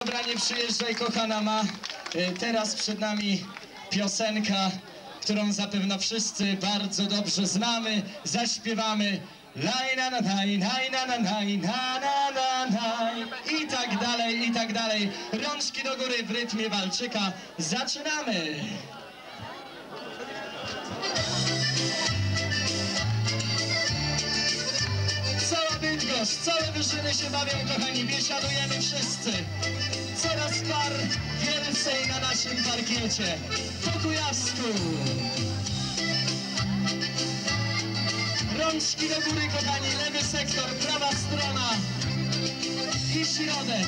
Dobra, nie przyjeżdżaj, kochana ma. Teraz przed nami piosenka, którą zapewne wszyscy bardzo dobrze znamy. Zaśpiewamy laj na na naj, naj na na naj, na na na naj. I tak dalej, i tak dalej. Rączki do góry w rytmie walczyka. Zaczynamy! Cała Bydgoszcz, całe Wyżyny się bawią, kochani, biesiadujemy wszyscy. Coraz par więcej na naszym parkiecie. Po Kujawsku. Rączki do góry, kochani, lewy sektor, prawa strona i środek.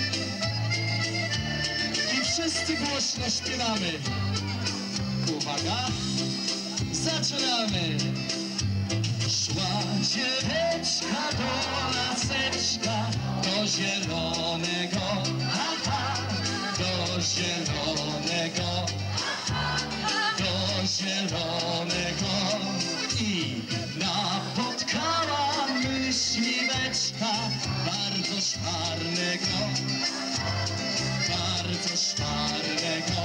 I wszyscy głośno śpiewamy. Uwaga, zaczynamy. Szła dzieweczka do laseczka, do zielonego, aha, do zielonego, do zielonego. I napotkała myśliweczka bardzo szwarnego, bardzo szwarnego,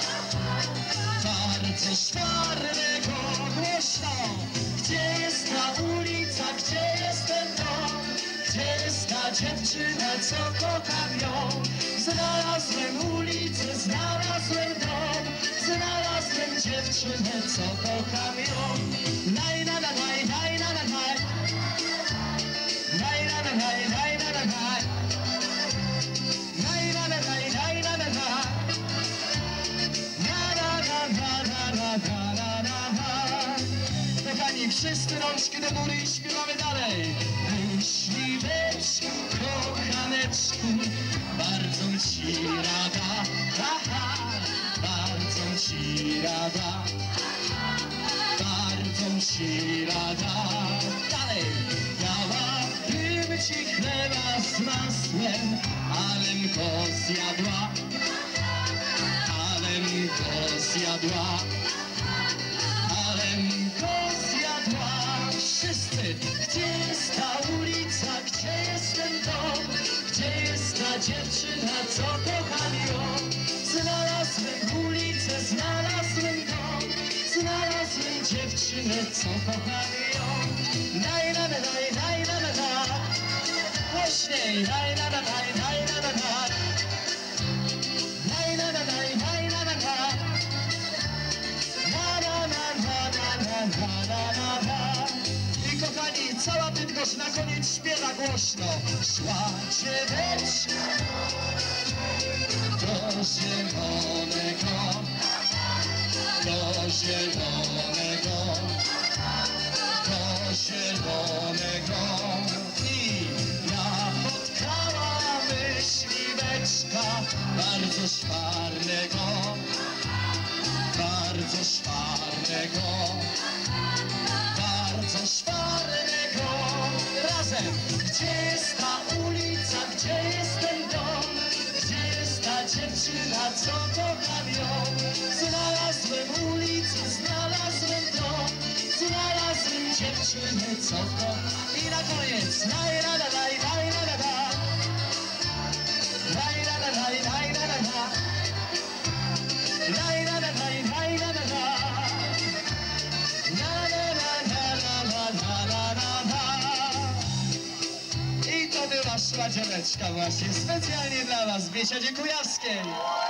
bardzo szwarnego. Głośno! Gdzie jest ta ulica, gdzie jest ten dom? Gdzie jest ta dziewczyna, co kocham ją? Znalazłem ulicę, znalazłem dom, znalazłem dziewczynę, co kocham ją. Laj na na laj, laj na na laj, laj na na laj, laj na na laj, laj na na laj, laj na na laj, na na na na na na na na na. Kochani, wszyscy rączki do góry i śpiewamy dalej. Myśliweczku, kochaneczku, bardzo ci rada, aha, bardzo ci rada, bardzo ci rada. Dalej. Dałabym ci chleba z masłem, alem go zjadła, alem go zjadła, alem go zjadła. Wszyscy, gdzie jest ta ulica, gdzie jest ten dom, gdzie jest ta dziewczyna, co kocham ją? Znalazłem ulicę, znalazłem dom, znalazłem dziewczynę, co kocham ją. Laj na na laj, laj na na na, głośniej, laj na na laj, laj na na na, laj na na laj, laj na na na, na na na na na na na na na. I kochani, cała Bydgoszcz na koniec śpiewa głośno. Szła dzieweczka do zielonego, do zielonego, do zielonego. I napotkała myśliweczka bardzo szwarnego, bardzo szwarnego, bardzo szwarnego. Razem! Gdzie jest ta ulica, gdzie jest ten dom, gdzie jest ta dziewczyna, co kocham ją? Znalazłem ulicę, znalazłem dom, znalazłem dziewczynę, co kocham. I na koniec! Laj, la, la, laj, laj, la, la, la. Laj, la, la, laj, laj, la, la, la. Laj, la, la, laj, laj, la, la, la. La, la, la, la, la, la, la, la, la. I to była Szła dzieweczka właśnie specjalnie dla was z Biesiady Kujawskiej.